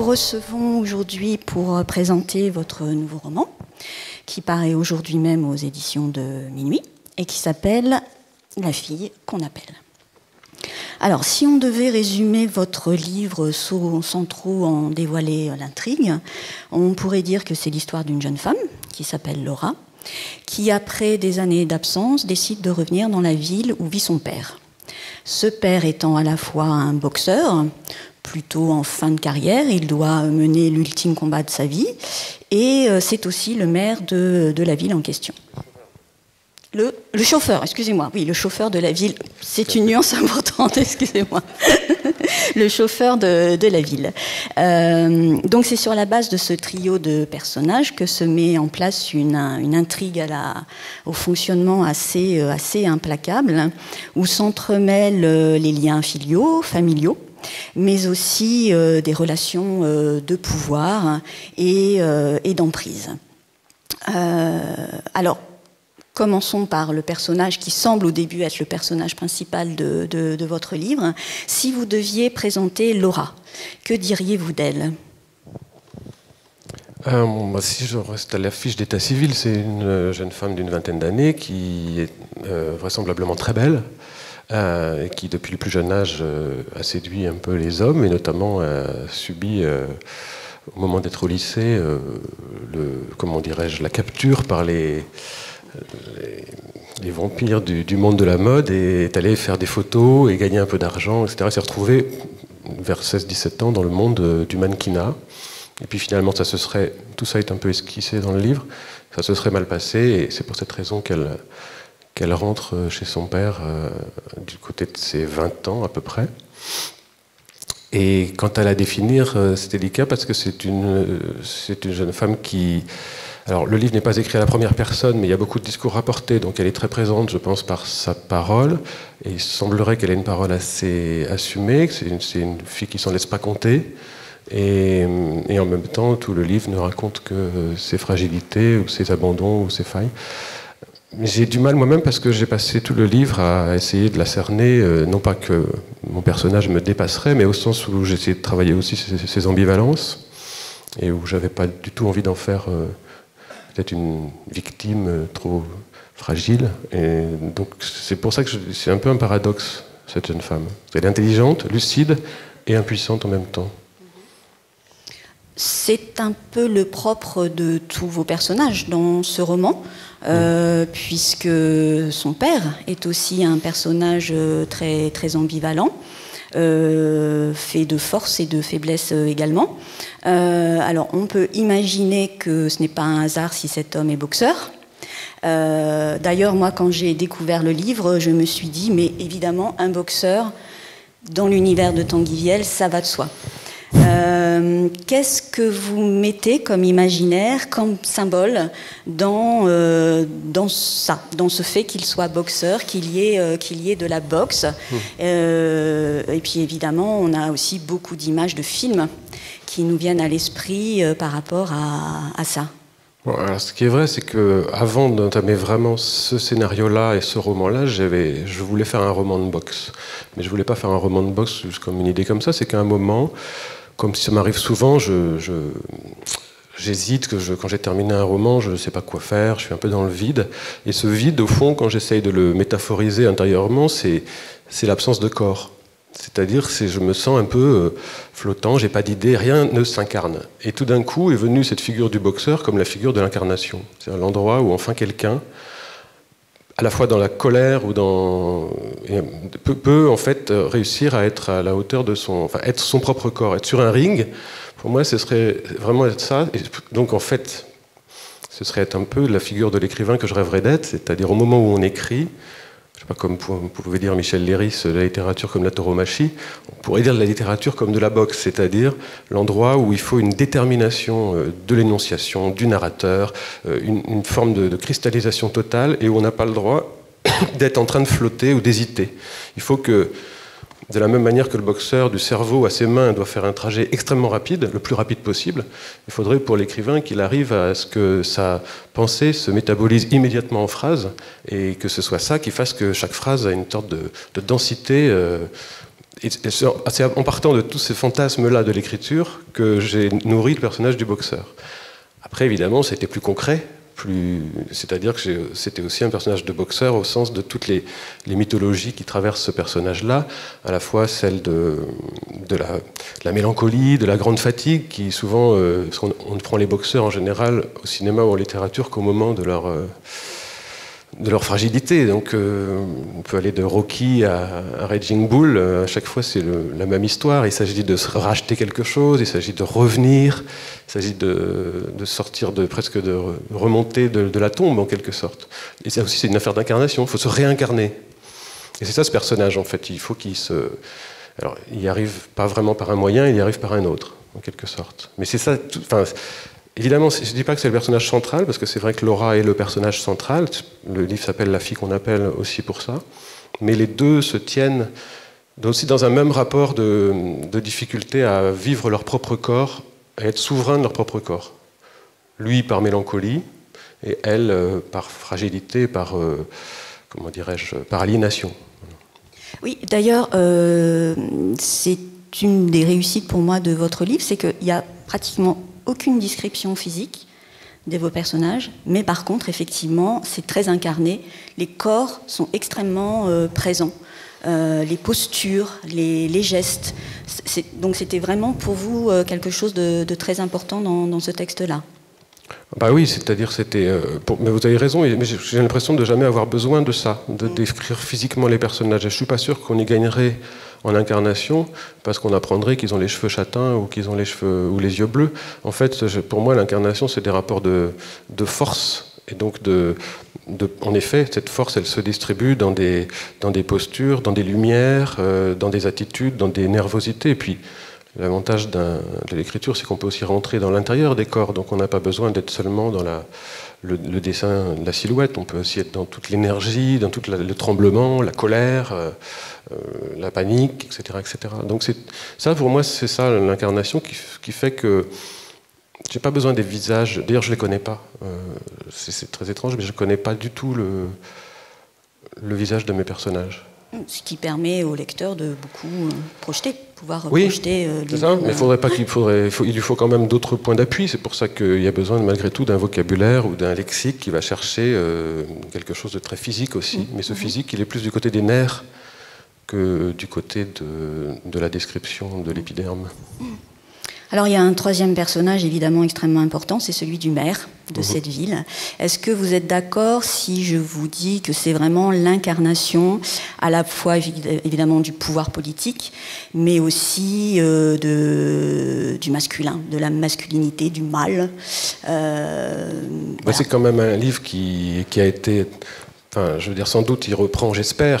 recevons aujourd'hui pour présenter votre nouveau roman, qui paraît aujourd'hui même aux éditions de Minuit, et qui s'appelle « La fille qu'on appelle ». Alors, si on devait résumer votre livre sans trop en dévoiler l'intrigue, on pourrait dire que c'est l'histoire d'une jeune femme qui s'appelle Laura, qui, après des années d'absence, décide de revenir dans la ville où vit son père. Ce père étant à la fois un boxeur, plutôt en fin de carrière, il doit mener l'ultime combat de sa vie, et c'est aussi le maire de la ville en question. Le chauffeur, excusez-moi, oui, le chauffeur de la ville, c'est une nuance importante, excusez-moi. Le chauffeur de la ville. Donc c'est sur la base de ce trio de personnages que se met en place une intrigue au fonctionnement assez implacable, où s'entremêlent les liens familiaux, mais aussi des relations de pouvoir et d'emprise. Alors, commençons par le personnage qui semble au début être le personnage principal de votre livre. Si vous deviez présenter Laura, que diriez-vous d'elle ? Si je reste à l'affiche d'état civil, c'est une jeune femme d'une vingtaine d'années qui est vraisemblablement très belle, et qui depuis le plus jeune âge a séduit un peu les hommes, et notamment a subi, au moment d'être au lycée, la capture par les vampires du monde de la mode, et est allé faire des photos et gagner un peu d'argent, etc. Elle s'est retrouvée vers 16-17 ans dans le monde du mannequinat. Et puis finalement, tout ça est un peu esquissé dans le livre, ça se serait mal passé, et c'est pour cette raison qu'elle rentre chez son père du côté de ses 20 ans à peu près. Et quant à la définir, c'est délicat parce que c'est une jeune femme qui... Alors, le livre n'est pas écrit à la première personne, mais il y a beaucoup de discours rapportés, donc elle est très présente, je pense, par sa parole. Et il semblerait qu'elle ait une parole assez assumée, que c'est une fille qui s'en laisse pas compter. Et en même temps, tout le livre ne raconte que ses fragilités, ou ses abandons, ou ses failles. Mais j'ai du mal moi-même parce que j'ai passé tout le livre à essayer de la cerner, non pas que mon personnage me dépasserait, mais au sens où j'essayais de travailler aussi ses ambivalences, et où j'avais pas du tout envie d'en faire... peut-être une victime trop fragile. Et donc c'est pour ça que c'est un peu un paradoxe, cette jeune femme. Elle est intelligente, lucide et impuissante en même temps. C'est un peu le propre de tous vos personnages dans ce roman, puisque son père est aussi un personnage très, très ambivalent, fait de force et de faiblesse également. Alors on peut imaginer que ce n'est pas un hasard si cet homme est boxeur. D'ailleurs, moi, quand j'ai découvert le livre, je me suis dit, mais évidemment, un boxeur dans l'univers de Tanguy Viel, ça va de soi. Qu'est-ce que vous mettez comme imaginaire, comme symbole dans ce fait qu'il soit boxeur, qu'il y ait de la boxe. Et puis évidemment, on a aussi beaucoup d'images de films qui nous viennent à l'esprit par rapport à ça. Bon, alors ce qui est vrai, c'est que avant d'entamer vraiment ce scénario-là et ce roman-là, je voulais faire un roman de boxe. Mais je voulais pas faire un roman de boxe juste comme une idée comme ça, c'est qu'à un moment... Comme ça m'arrive souvent, j'hésite, quand j'ai terminé un roman, je ne sais pas quoi faire, je suis un peu dans le vide. Et ce vide, au fond, quand j'essaye de le métaphoriser intérieurement, c'est l'absence de corps. C'est-à-dire, je me sens un peu flottant, j'ai pas d'idée, rien ne s'incarne. Et tout d'un coup est venue cette figure du boxeur comme la figure de l'incarnation. C'est l'endroit où enfin quelqu'un, à la fois dans la colère ou peut en fait réussir à être à la hauteur de être son propre corps, être sur un ring. Pour moi, ce serait vraiment être ça. Et donc en fait, ce serait être un peu la figure de l'écrivain que je rêverais d'être, c'est-à-dire au moment où on écrit, je sais pas, comme vous pouvez dire Michel Léris, la littérature comme la tauromachie, on pourrait dire de la littérature comme de la boxe, c'est-à-dire l'endroit où il faut une détermination de l'énonciation, du narrateur, une forme de cristallisation totale, et où on n'a pas le droit d'être en train de flotter ou d'hésiter. Il faut que, de la même manière que le boxeur du cerveau à ses mains doit faire un trajet extrêmement rapide, le plus rapide possible, il faudrait pour l'écrivain qu'il arrive à ce que sa pensée se métabolise immédiatement en phrase, et que ce soit ça qui fasse que chaque phrase a une sorte de densité c'est en partant de tous ces fantasmes-là de l'écriture que j'ai nourri le personnage du boxeur. Après, évidemment, c'était plus concret, c'est-à-dire que c'était aussi un personnage de boxeur au sens de toutes les mythologies qui traversent ce personnage-là, à la fois celle de la mélancolie, de la grande fatigue, qui souvent, parce qu'on ne prend les boxeurs en général au cinéma ou en littérature qu'au moment de leur fragilité. Donc on peut aller de Rocky à Raging Bull, à chaque fois c'est la même histoire. Il s'agit de se racheter quelque chose, il s'agit de revenir, il s'agit de sortir, presque de remonter de la tombe en quelque sorte. Et ça aussi c'est une affaire d'incarnation, il faut se réincarner. Et c'est ça ce personnage en fait, il faut qu'il se... Alors il n'y arrive pas vraiment par un moyen, il y arrive par un autre, en quelque sorte. Mais c'est ça... Évidemment, je ne dis pas que c'est le personnage central, parce que c'est vrai que Laura est le personnage central. Le livre s'appelle La fille qu'on appelle aussi pour ça. Mais les deux se tiennent aussi dans un même rapport de difficulté à vivre leur propre corps, à être souverain de leur propre corps. Lui par mélancolie, et elle par fragilité, par, comment dirais-je, par aliénation. Oui, d'ailleurs, c'est une des réussites pour moi de votre livre, c'est qu'il y a pratiquement aucune description physique de vos personnages, mais par contre, effectivement, c'est très incarné. Les corps sont extrêmement présents, les postures, les gestes. Donc c'était vraiment pour vous quelque chose de très important dans ce texte-là. Bah oui, c'est-à-dire c'était... mais vous avez raison, mais j'ai l'impression de jamais avoir besoin de ça, de décrire physiquement les personnages. Je ne suis pas sûr qu'on y gagnerait en incarnation, parce qu'on apprendrait qu'ils ont les cheveux châtains ou qu'ils ont les cheveux ou les yeux bleus. En fait, pour moi, l'incarnation, c'est des rapports de force. Et donc, en effet, cette force, elle se distribue dans des postures, dans des lumières, dans des attitudes, dans des nervosités. Et puis, l'avantage de l'écriture, c'est qu'on peut aussi rentrer dans l'intérieur des corps. Donc, on n'a pas besoin d'être seulement dans le dessin de la silhouette. On peut aussi être dans toute l'énergie, dans tout le tremblement, la colère, la panique, etc., etc. Donc ça, pour moi, c'est ça l'incarnation qui fait que j'ai pas besoin des visages. D'ailleurs, je les connais pas. C'est très étrange, mais je connais pas du tout le visage de mes personnages. Ce qui permet au lecteur de beaucoup projeter, pouvoir oui, projeter. C'est ça, mais il lui faut quand même d'autres points d'appui. C'est pour ça qu'il y a besoin malgré tout d'un vocabulaire ou d'un lexique qui va chercher quelque chose de très physique aussi. Mais ce physique, il est plus du côté des nerfs que du côté de la description de l'épiderme. Alors il y a un troisième personnage évidemment extrêmement important, c'est celui du maire de cette ville. Est-ce que vous êtes d'accord si je vous dis que c'est vraiment l'incarnation à la fois évidemment du pouvoir politique, mais aussi du masculin, de la masculinité, du mâle voilà. C'est quand même un livre qui a été... Enfin, je veux dire, sans doute, il reprend,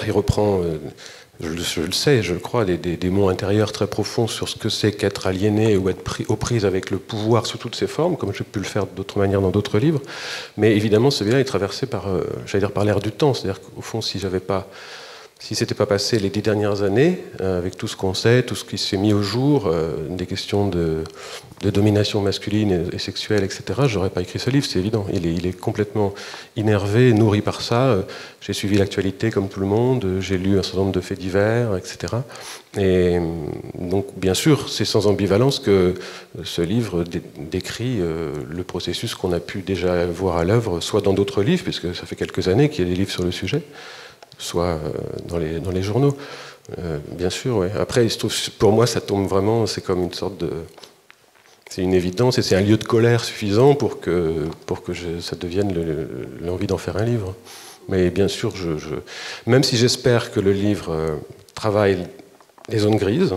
je le sais, je le crois, des mots intérieurs très profonds sur ce que c'est qu'être aliéné ou être aux prises avec le pouvoir sous toutes ses formes, comme j'ai pu le faire d'autres manières dans d'autres livres. Mais évidemment, celui-là est traversé par l'air du temps. C'est-à-dire qu'au fond, si s'était pas passé les 10 dernières années, avec tout ce qu'on sait, tout ce qui s'est mis au jour, des questions de domination masculine et sexuelle, etc., j'aurais pas écrit ce livre, c'est évident. Il est complètement innervé, nourri par ça. J'ai suivi l'actualité comme tout le monde, j'ai lu un certain nombre de faits divers, etc. Et donc, bien sûr, c'est sans ambivalence que ce livre décrit le processus qu'on a pu déjà voir à l'œuvre, soit dans d'autres livres, puisque ça fait quelques années qu'il y a des livres sur le sujet, soit dans les journaux. Bien sûr, ouais. Après, il se trouve, pour moi, ça tombe vraiment, c'est comme une sorte de... C'est une évidence et c'est un lieu de colère suffisant pour que ça devienne l'envie d'en faire un livre. Mais bien sûr, même si j'espère que le livre travaille les zones grises,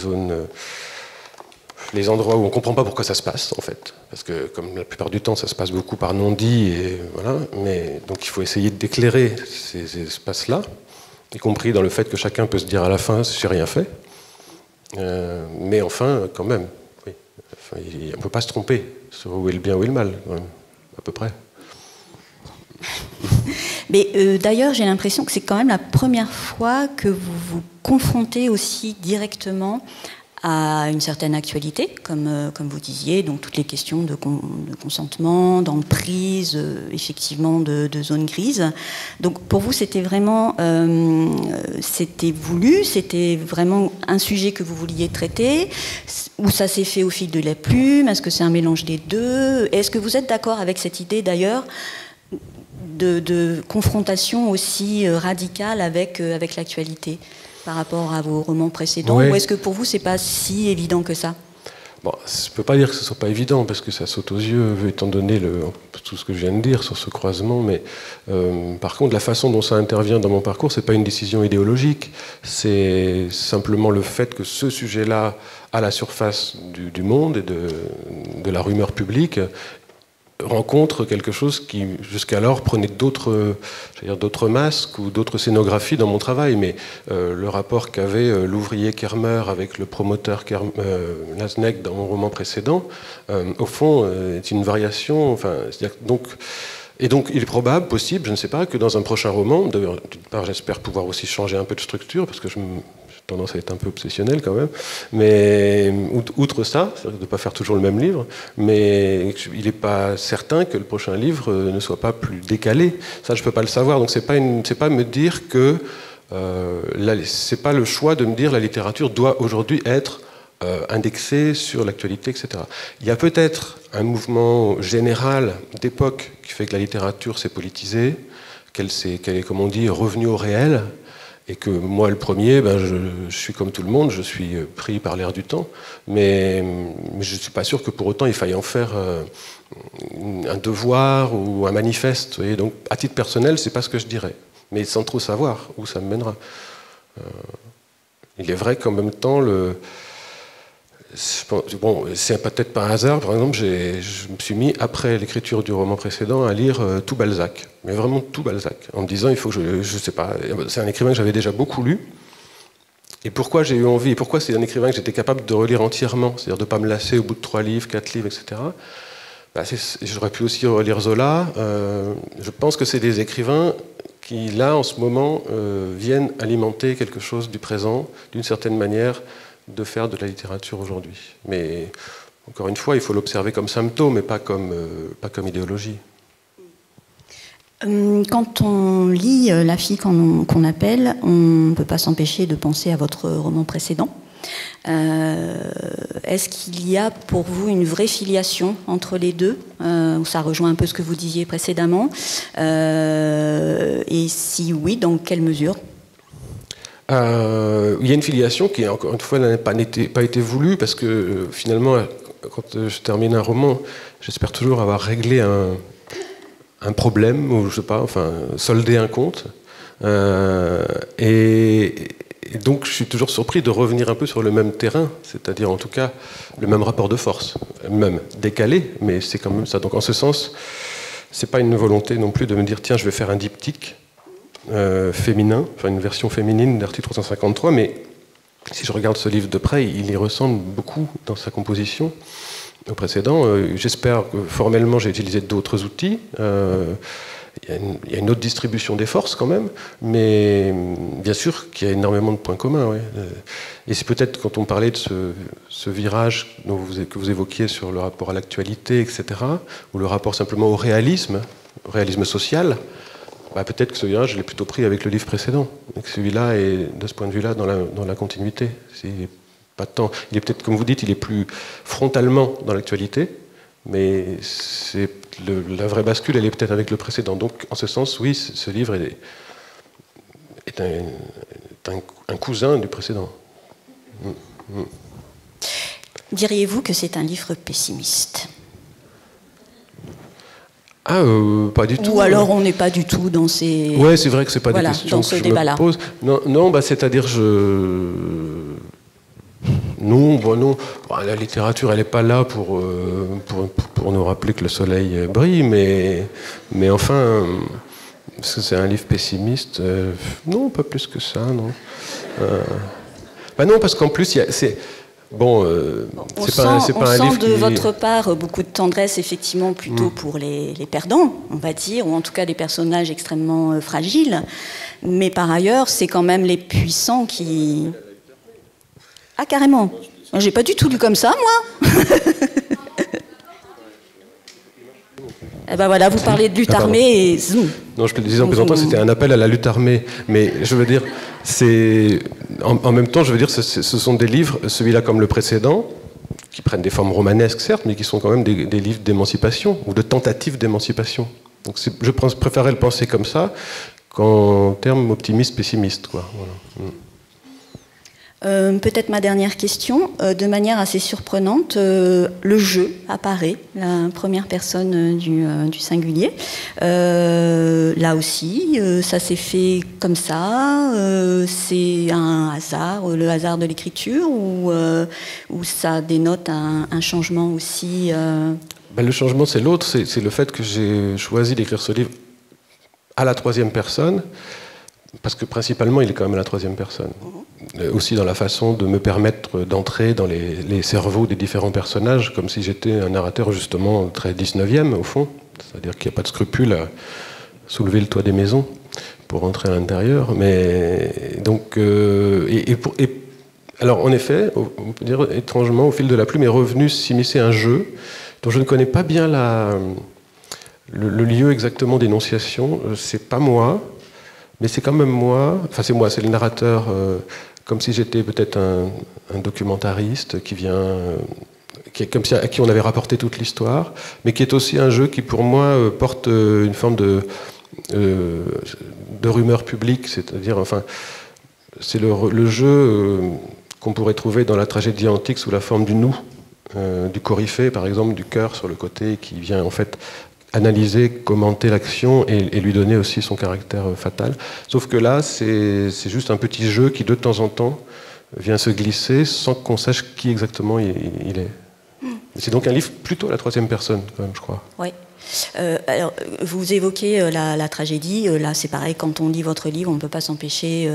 les endroits où on ne comprend pas pourquoi ça se passe, en fait. Parce que, comme la plupart du temps, ça se passe beaucoup par non-dit, et voilà. Mais, donc il faut essayer d'éclairer ces espaces-là, y compris dans le fait que chacun peut se dire à la fin, j'ai rien fait. Mais enfin, quand même, oui. Enfin, on ne peut pas se tromper sur où est le bien, où est le mal, quand même, à peu près. Mais d'ailleurs, j'ai l'impression que c'est quand même la première fois que vous vous confrontez aussi directement à une certaine actualité, comme vous disiez, donc toutes les questions de consentement, d'emprise, effectivement de zones grises. Donc pour vous, c'était vraiment, c'était voulu, c'était vraiment un sujet que vous vouliez traiter, ou ça s'est fait au fil de la plume? Est-ce que c'est un mélange des deux? Est-ce que vous êtes d'accord avec cette idée d'ailleurs de confrontation aussi radicale avec l'actualité par rapport à vos romans précédents, ouais. Ou est-ce que pour vous c'est pas si évident que ça? Bon, je ne peux pas dire que ce ne soit pas évident, parce que ça saute aux yeux, étant donné tout ce que je viens de dire sur ce croisement, mais par contre, la façon dont ça intervient dans mon parcours, ce n'est pas une décision idéologique, c'est simplement le fait que ce sujet-là, à la surface du monde et de la rumeur publique, rencontre quelque chose qui jusqu'alors prenait d'autres masques ou d'autres scénographies dans mon travail, mais le rapport qu'avait l'ouvrier Kermer avec le promoteur Lasnek dans mon roman précédent, au fond, est une variation. Enfin, et donc, il est probable, possible, je ne sais pas, que dans un prochain roman, d'ailleurs, d'une part, j'espère pouvoir aussi changer un peu de structure, parce que j'ai tendance à être un peu obsessionnel quand même, mais outre ça, de ne pas faire toujours le même livre, mais il n'est pas certain que le prochain livre ne soit pas plus décalé. Ça, je ne peux pas le savoir, donc c'est pas me dire que c'est pas le choix de me dire la littérature doit aujourd'hui être indexée sur l'actualité, etc. Il y a peut-être un mouvement général d'époque qui fait que la littérature s'est politisée, qu'elle est, comme on dit, revenue au réel, et que moi, le premier, je suis comme tout le monde, je suis pris par l'air du temps, mais je ne suis pas sûr que pour autant il faille en faire un devoir ou un manifeste. Vous voyez. Donc, à titre personnel, c'est pas ce que je dirais, mais sans trop savoir où ça me mènera. Il est vrai qu'en même temps, bon, c'est peut-être pas un hasard, par exemple, je me suis mis, après l'écriture du roman précédent, à lire tout Balzac, mais vraiment tout Balzac, en me disant, il faut que je sais pas, c'est un écrivain que j'avais déjà beaucoup lu, et pourquoi j'ai eu envie, et pourquoi c'est un écrivain que j'étais capable de relire entièrement, c'est-à-dire de ne pas me lasser au bout de 3 livres, 4 livres, etc. J'aurais pu aussi relire Zola, je pense que c'est des écrivains qui, là, en ce moment, viennent alimenter quelque chose du présent, d'une certaine manière, de faire de la littérature aujourd'hui. Mais encore une fois, il faut l'observer comme symptôme et pas comme idéologie. Quand on lit La fille qu'on appelle, on ne peut pas s'empêcher de penser à votre roman précédent. Est-ce qu'il y a pour vous une vraie filiation entre les deux? Ça rejoint un peu ce que vous disiez précédemment. Et si oui, dans quelle mesure? Il y a une filiation qui, encore une fois, n'a pas été voulue, parce que finalement, quand je termine un roman, j'espère toujours avoir réglé un problème, ou je sais pas, enfin, soldé un compte. Et donc, je suis toujours surpris de revenir un peu sur le même terrain, c'est-à-dire en tout cas le même rapport de force, même décalé, mais c'est quand même ça. Donc, en ce sens, c'est pas une volonté non plus de me dire tiens, je vais faire un diptyque féminin, enfin une version féminine d'Article 353, mais si je regarde ce livre de près, il y ressemble beaucoup dans sa composition au précédent. J'espère que formellement j'ai utilisé d'autres outils. Il y a une autre distribution des forces quand même, mais bien sûr qu'il y a énormément de points communs. Ouais. Et c'est peut-être quand on parlait de ce virage que vous évoquiez sur le rapport à l'actualité, etc., ou le rapport simplement au réalisme social, peut-être que ce virage, je l'ai plutôt pris avec le livre précédent. Et que celui-là est, de ce point de vue-là, dans la continuité. Pas tant. Il est peut-être, comme vous dites, il est plus frontalement dans l'actualité, mais la vraie bascule, elle est peut-être avec le précédent. Donc, en ce sens, oui, ce livre est un cousin du précédent. Diriez-vous que c'est un livre pessimiste? Pas du tout. Ou alors on n'est pas du tout dans ces... Ouais, c'est vrai que c'est pas des questions que je me pose. Non, c'est-à-dire non. La littérature, elle n'est pas là pour nous rappeler que le soleil brille, mais enfin, est-ce que c'est un livre pessimiste? Non, pas plus que ça, non. Non, parce qu'en plus, c'est... Bon, c'est pas un livre de votre part beaucoup de tendresse, effectivement, plutôt pour les perdants, on va dire, ou en tout cas des personnages extrêmement fragiles. Mais par ailleurs, c'est quand même les puissants qui... Ah, carrément. J'ai pas du tout lu comme ça, moi. Eh ben voilà, vous parlez de lutte armée et zoom. Non, je le disais en présentant, c'était un appel à la lutte armée. Mais je veux dire, en même temps, je veux dire, ce sont des livres, celui-là comme le précédent, qui prennent des formes romanesques, certes, mais qui sont quand même des livres d'émancipation, ou de tentatives d'émancipation. Donc je préférerais le penser comme ça, qu'en termes optimistes-pessimistes, quoi. Voilà. Peut-être ma dernière question, de manière assez surprenante, le jeu apparaît, la première personne du singulier. Là aussi, ça s'est fait comme ça, c'est un hasard, le hasard de l'écriture, ou ça dénote un changement aussi Ben, le changement, c'est l'autre, c'est le fait que j'ai choisi d'écrire ce livre à la troisième personne, parce que principalement, il est quand même à la troisième personne. Aussi dans la façon de me permettre d'entrer dans les cerveaux des différents personnages, comme si j'étais un narrateur justement très 19e au fond, c'est-à-dire qu'il n'y a pas de scrupule à soulever le toit des maisons pour entrer à l'intérieur. Mais donc, alors en effet, on peut dire étrangement, au fil de la plume est revenu s'immiscer un jeu dont je ne connais pas bien le lieu exactement d'énonciation. C'est pas moi, mais c'est quand même moi. Enfin, c'est moi, c'est le narrateur. Comme si j'étais peut-être un documentariste qui vient, comme si, à qui on avait rapporté toute l'histoire, mais qui est aussi un jeu qui, pour moi, porte une forme de rumeur publique, c'est-à-dire, enfin, c'est le jeu qu'on pourrait trouver dans la tragédie antique sous la forme du nous, du coryphée, par exemple, du cœur sur le côté, qui vient en fait analyser, commenter l'action et lui donner aussi son caractère fatal. Sauf que là, c'est juste un petit jeu qui, de temps en temps, vient se glisser sans qu'on sache qui exactement il est. C'est donc un livre plutôt à la troisième personne, quand même, je crois. Oui. Alors, vous évoquez la tragédie. Là, c'est pareil, quand on lit votre livre, on ne peut pas s'empêcher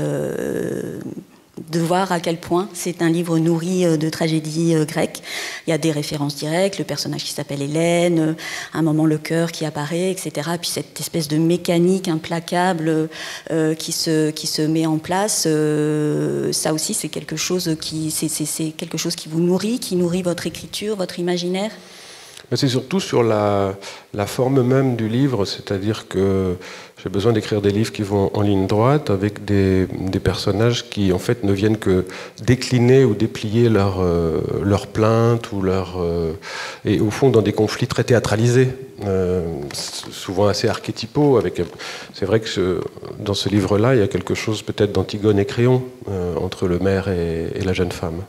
de voir à quel point c'est un livre nourri de tragédie grecque. Il y a des références directes, le personnage qui s'appelle Hélène, à un moment le cœur qui apparaît, etc. Puis cette espèce de mécanique implacable qui se met en place. Ça aussi, c'est quelque chose c'est quelque chose qui vous nourrit, qui nourrit votre écriture, votre imaginaire. C'est surtout sur la forme même du livre, c'est-à-dire que j'ai besoin d'écrire des livres qui vont en ligne droite avec des personnages qui en fait ne viennent que décliner ou déplier leur plainte ou et au fond dans des conflits très théâtralisés, souvent assez archétypaux. C'est vrai que dans ce livre-là, il y a quelque chose peut-être d'Antigone et Créon entre le maire et la jeune femme.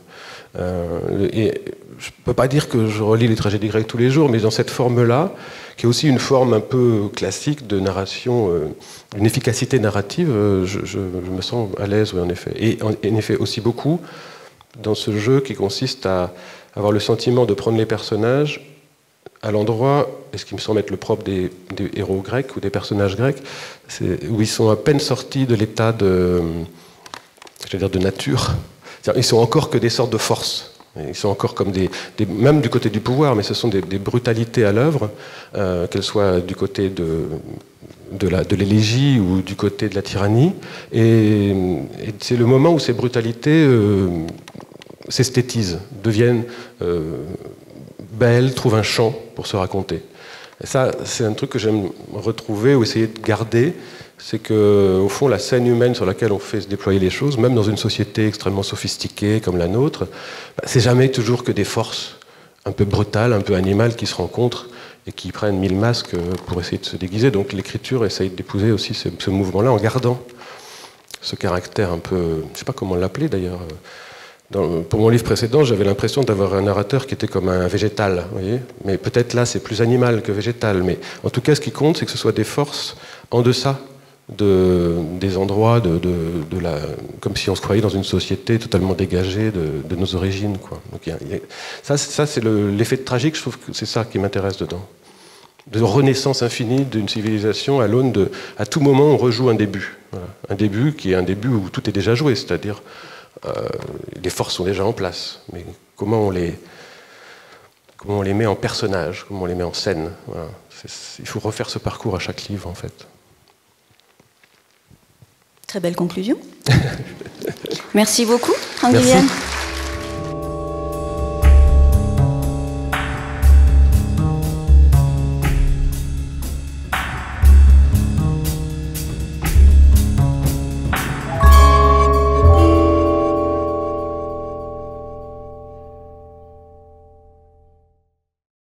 Et je ne peux pas dire que je relis les tragédies grecques tous les jours, mais dans cette forme-là, qui est aussi une forme un peu classique de narration, une efficacité narrative, je me sens à l'aise, oui, en effet. Et en effet, aussi beaucoup dans ce jeu qui consiste à avoir le sentiment de prendre les personnages à l'endroit, et ce qui me semble être le propre des héros grecs ou des personnages grecs, où ils sont à peine sortis de l'état de nature. Ils sont encore que des sortes de forces. Ils sont encore comme même du côté du pouvoir, mais ce sont des brutalités à l'œuvre, qu'elles soient du côté de l'élégie ou du côté de la tyrannie. Et c'est le moment où ces brutalités s'esthétisent, deviennent belles, trouvent un champ pour se raconter. Et ça, c'est un truc que j'aime retrouver ou essayer de garder. C'est qu'au fond, la scène humaine sur laquelle on fait se déployer les choses, même dans une société extrêmement sophistiquée comme la nôtre, c'est jamais toujours que des forces un peu brutales, un peu animales qui se rencontrent et qui prennent 1000 masques pour essayer de se déguiser. Donc l'écriture essaye d'épouser aussi ce mouvement-là en gardant ce caractère un peu... Je ne sais pas comment l'appeler d'ailleurs. Pour mon livre précédent, j'avais l'impression d'avoir un narrateur qui était comme un végétal, vous voyez. Mais peut-être là, c'est plus animal que végétal. Mais en tout cas, ce qui compte, c'est que ce soit des forces en deçà des endroits, comme si on se croyait dans une société totalement dégagée de nos origines, quoi. Donc, ça c'est l'effet tragique, je trouve que c'est ça qui m'intéresse dedans. De renaissance infinie d'une civilisation à l'aune à tout moment, on rejoue un début. Voilà. Un début qui est un début où tout est déjà joué, c'est-à-dire les forces sont déjà en place. Mais comment on les met en personnage, comment on les met en scène. Voilà. Il faut refaire ce parcours à chaque livre, en fait. Très belle conclusion. Merci beaucoup, Franck Viviane.